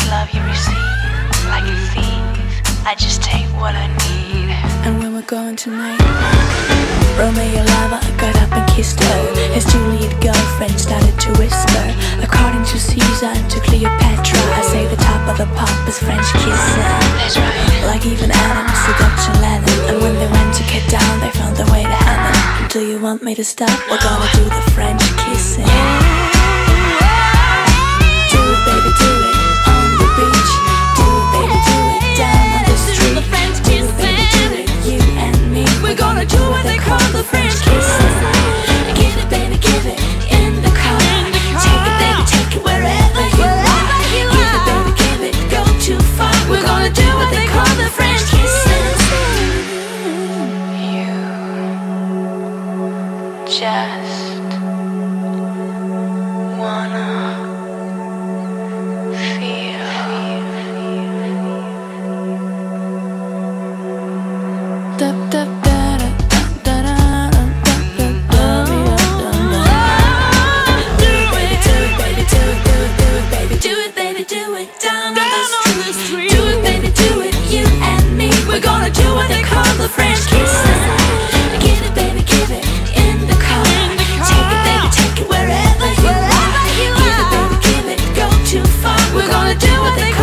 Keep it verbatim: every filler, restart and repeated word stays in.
love you receive. Like a thief, I just take what I need. And when we're going tonight, Romeo lover got up and kissed her. His Juliet girlfriend started to whisper, according to Caesar and to Cleopatra, I say the top of the pop is French kissing. That's right. Like even Adam, seduction Lennon. And when they went to get down, they found their way to heaven. Do you want me to stop? We're gonna do the French kissing. Do it, baby, do it on the beach. Do it, baby, do it down on the street. Do it, baby, do it, you and me. We're gonna do what they call the French kissing. Give it, baby, give it in the car. Take it, baby, take it wherever you are. Give it, baby, give it, go too far. We're gonna do what they call the French kissing. You just wanna feel. Da, da, da, da, da, da, da, da, da, do it, baby, do it, baby, do it, do it, do it, baby, do it, baby, do it down on the street. Do it, baby, do it, you and me. We're gonna do what they call the French kissing. Give it, baby, give it in the car. Take it, baby, take it wherever you are. Give it, baby, give it, go too far. We're gonna do what they